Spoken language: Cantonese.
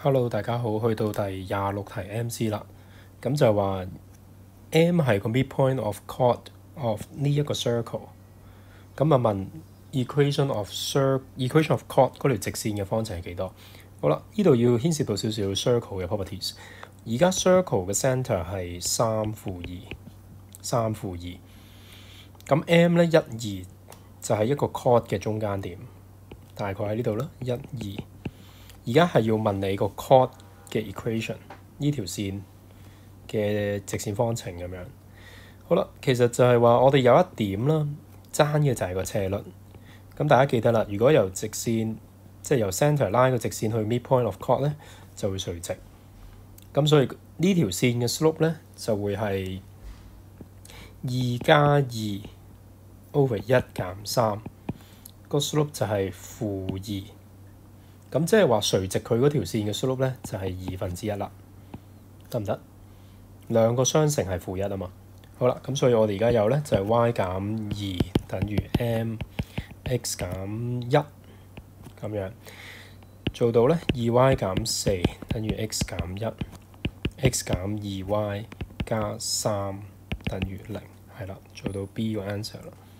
Hello，大家好，去到第26題 MC 啦。咁就話 M 係個 midpoint of chord of 呢一個 circle。咁啊問 equation of chord 嗰條直線嘅方程係幾多？好啦，呢度要牽涉到少少 circle 嘅 properties。而家 circle 嘅 centre 係3/2。咁 M 咧1、2就係一個 chord 嘅中間點，大概喺呢度啦，1、2。而家係要問你個 chord 嘅 equation 呢條線嘅直線方程咁樣。好啦，其實就係話我哋有一點啦，爭嘅就係個斜率。咁大家記得啦，如果由直線即係由 centre 拉個直線去 midpoint of chord 咧，就會垂直。咁所以呢條線嘅 slope 咧就會係2+2 over 1減3，個 slope 就係-2。咁即係話垂直佢嗰條線嘅 slope 咧就係1/2啦，得唔得？兩個相乘係-1啊嘛。好啦，咁所以我哋而家有咧就係 y減2等於 mx減1咁樣做到咧2y減4等於 x減1，x減2y加3等於0，係啦，做到 B 個 answer 啦。